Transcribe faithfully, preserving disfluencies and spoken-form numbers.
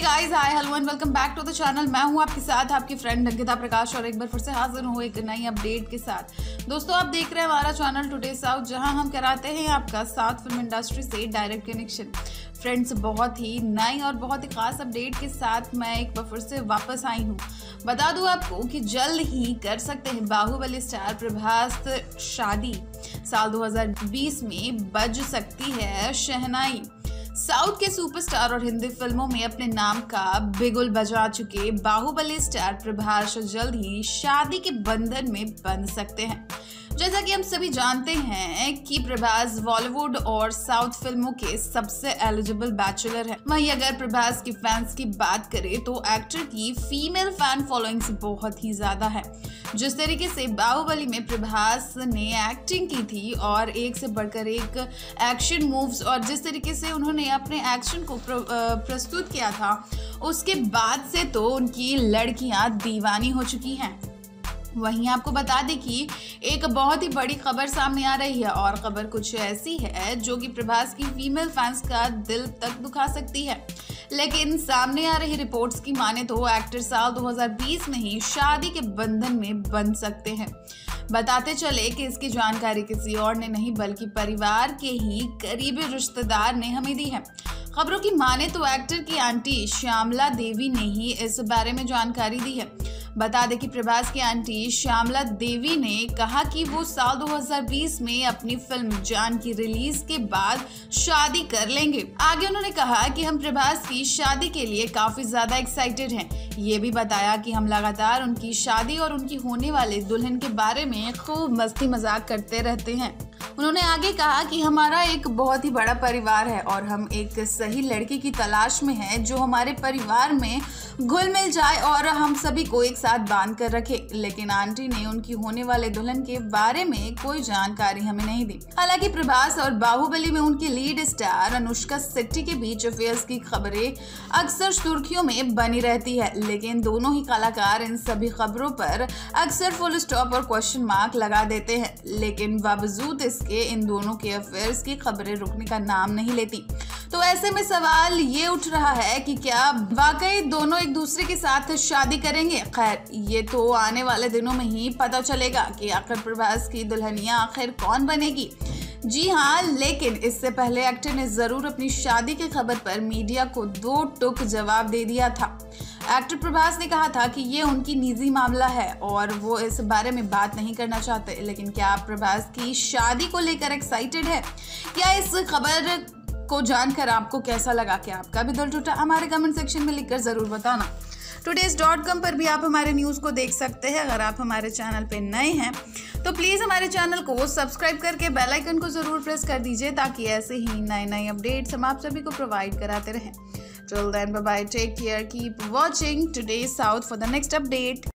Guys, hi hello and welcome back to the channel. मैं हूं आपके साथ आपकी फ्रेंड अंकिता प्रकाश और एक बार फिर से हाजिर हूं एक नई अपडेट के साथ। दोस्तों, आप देख रहे हैं हमारा चैनल टुडे साउथ, जहां हम कराते हैं आपका साउथ फिल्म इंडस्ट्री से डायरेक्ट कनेक्शन। फ्रेंड्स, बहुत ही नई और बहुत ही खास अपडेट के साथ मैं एक बार फिर से वापस आई हूँ। बता दूं आपको कि जल्द ही कर सकते हैं बाहुबली स्टार प्रभास शादी। साल दो हज़ार बीस में बज सकती है शहनाई। साउथ के सुपरस्टार और हिंदी फिल्मों में अपने नाम का बिगुल बजा चुके बाहुबली स्टार प्रभास जल्द ही शादी के बंधन में बंध सकते हैं। जैसा कि हम सभी जानते हैं कि प्रभास बॉलीवुड और साउथ फिल्मों के सबसे एलिजिबल बैचलर हैं। वहीं अगर प्रभास की फैंस की बात करें तो एक्टर की फीमेल फैन फॉलोइंग्स बहुत ही ज्यादा है। जिस तरीके से बाहुबली में प्रभास ने एक्टिंग की थी और एक से बढ़कर एक एक्शन मूव्स और जिस तरीके से उन्होंने अपने एक्शन को प्र, प्रस्तुत किया था, उसके बाद से तो उनकी लड़कियां दीवानी हो चुकी हैं। वहीं आपको बता दें कि एक बहुत ही बड़ी खबर सामने आ रही है और खबर कुछ ऐसी है जो कि प्रभास की फीमेल फैंस का दिल तक दुखा सकती है। लेकिन सामने आ रही रिपोर्ट्स की माने तो एक्टर साल दो हज़ार बीस में ही शादी के बंधन में बंध सकते हैं। बताते चले कि इसकी जानकारी किसी और ने नहीं बल्कि परिवार के ही करीबी रिश्तेदार ने हमें दी है। खबरों की माने तो एक्टर की आंटी श्यामला देवी ने ही इस बारे में जानकारी दी है। बता दें कि प्रभास की आंटी श्यामला देवी ने कहा कि वो साल दो हज़ार बीस में अपनी फिल्म जान की रिलीज के बाद शादी कर लेंगे। आगे उन्होंने कहा कि हम प्रभास की शादी के लिए काफी ज्यादा एक्साइटेड हैं। ये भी बताया कि हम लगातार उनकी शादी और उनकी होने वाले दुल्हन के बारे में खूब मस्ती मजाक करते रहते हैं। उन्होंने आगे कहा कि हमारा एक बहुत ही बड़ा परिवार है और हम एक सही लड़की की तलाश में हैं जो हमारे परिवार में घुल मिल जाए और हम सभी को एक साथ बांध कर रखे। लेकिन आंटी ने उनकी होने वाले दुल्हन के बारे में कोई जानकारी हमें नहीं दी। हालांकि प्रभास और बाहुबली में उनकी लीड स्टार अनुष्का शेट्टी के बीच अफेयर्स की खबरें अक्सर सुर्खियों में बनी रहती है, लेकिन दोनों ही कलाकार इन सभी खबरों पर अक्सर फुल स्टॉप और क्वेश्चन मार्क लगा देते हैं। लेकिन बावजूद इसके इन दोनों के अफेयर्स की खबरें रुकने का नाम नहीं लेती। तो ऐसे में सवाल ये उठ रहा है कि क्या वाकई दोनों एक दूसरे के साथ शादी करेंगे। खैर, ये तो आने वाले दिनों में ही पता चलेगा कि आखिर प्रभास की दुल्हनिया आखिर कौन बनेगी। जी हाँ, लेकिन इससे पहले एक्टर ने जरूर अपनी शादी की खबर पर मीडिया को दो टूक जवाब दे दिया था। एक्टर प्रभास ने कहा था कि ये उनकी निजी मामला है और वो इस बारे में बात नहीं करना चाहते। लेकिन क्या आप प्रभास की शादी को लेकर एक्साइटेड है? क्या इस खबर को जानकर आपको कैसा लगा? क्या आपका भी दिल टूटा? हमारे कमेंट सेक्शन में लिखकर जरूर बताना। टुडेज डॉट कॉम पर भी आप हमारे न्यूज़ को देख सकते हैं। अगर आप हमारे चैनल पे नए हैं तो प्लीज़ हमारे चैनल को सब्सक्राइब करके बेल आइकन को ज़रूर प्रेस कर दीजिए ताकि ऐसे ही नए नए अपडेट्स हम आप सभी को प्रोवाइड कराते रहें। Till then, bye bye, take care, keep watching Today South for the next update.